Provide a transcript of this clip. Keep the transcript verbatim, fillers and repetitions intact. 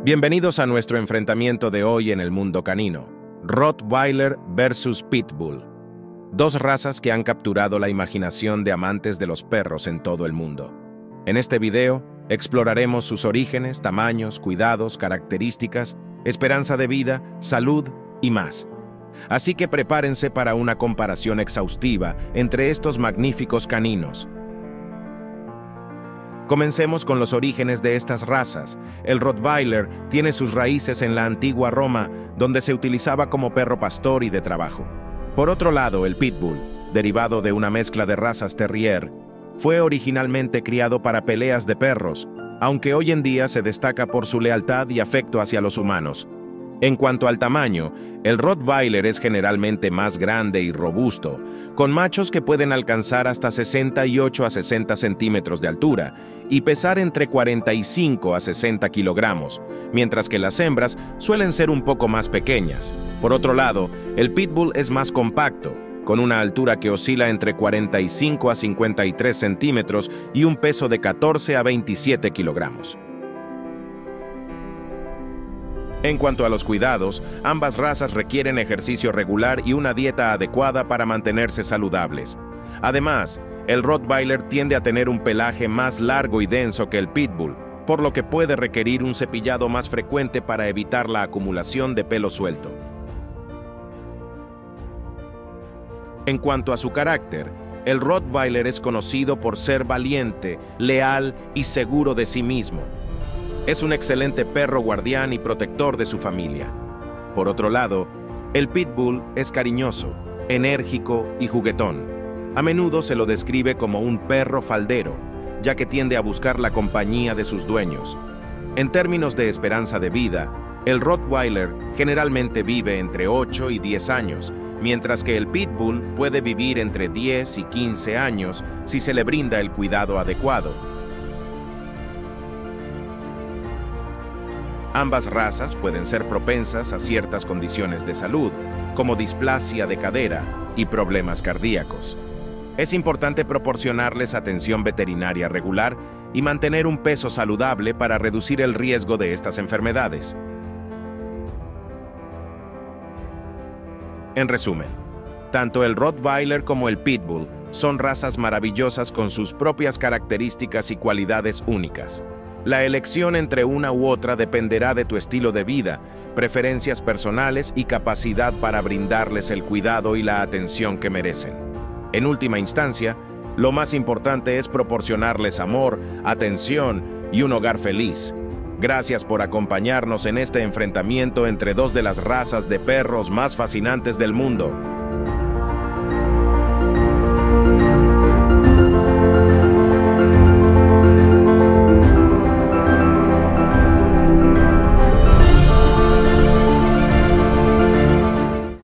Bienvenidos a nuestro enfrentamiento de hoy en el mundo canino. Rottweiler versus Pitbull. Dos razas que han capturado la imaginación de amantes de los perros en todo el mundo. En este video, exploraremos sus orígenes, tamaños, cuidados, características, esperanza de vida, salud y más. Así que prepárense para una comparación exhaustiva entre estos magníficos caninos. Comencemos con los orígenes de estas razas. El Rottweiler tiene sus raíces en la antigua Roma, donde se utilizaba como perro pastor y de trabajo. Por otro lado, el Pitbull, derivado de una mezcla de razas terrier, fue originalmente criado para peleas de perros, aunque hoy en día se destaca por su lealtad y afecto hacia los humanos. En cuanto al tamaño, el Rottweiler es generalmente más grande y robusto, con machos que pueden alcanzar hasta sesenta y ocho a sesenta centímetros de altura y pesar entre cuarenta y cinco a sesenta kilogramos, mientras que las hembras suelen ser un poco más pequeñas. Por otro lado, el Pitbull es más compacto, con una altura que oscila entre cuarenta y cinco a cincuenta y tres centímetros y un peso de catorce a veintisiete kilogramos. En cuanto a los cuidados, ambas razas requieren ejercicio regular y una dieta adecuada para mantenerse saludables. Además, el Rottweiler tiende a tener un pelaje más largo y denso que el Pitbull, por lo que puede requerir un cepillado más frecuente para evitar la acumulación de pelo suelto. En cuanto a su carácter, el Rottweiler es conocido por ser valiente, leal y seguro de sí mismo. Es un excelente perro guardián y protector de su familia. Por otro lado, el Pitbull es cariñoso, enérgico y juguetón. A menudo se lo describe como un perro faldero, ya que tiende a buscar la compañía de sus dueños. En términos de esperanza de vida, el Rottweiler generalmente vive entre ocho y diez años, mientras que el Pitbull puede vivir entre diez y quince años si se le brinda el cuidado adecuado. Ambas razas pueden ser propensas a ciertas condiciones de salud, como displasia de cadera y problemas cardíacos. Es importante proporcionarles atención veterinaria regular y mantener un peso saludable para reducir el riesgo de estas enfermedades. En resumen, tanto el Rottweiler como el Pitbull son razas maravillosas con sus propias características y cualidades únicas. La elección entre una u otra dependerá de tu estilo de vida, preferencias personales y capacidad para brindarles el cuidado y la atención que merecen. En última instancia, lo más importante es proporcionarles amor, atención y un hogar feliz. Gracias por acompañarnos en este enfrentamiento entre dos de las razas de perros más fascinantes del mundo.